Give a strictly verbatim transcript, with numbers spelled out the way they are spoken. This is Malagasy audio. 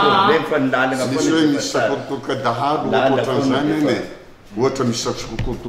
misy hoe misy sakorokorokadahalo ohatran'izany eny e ohatra misy sakorokoroko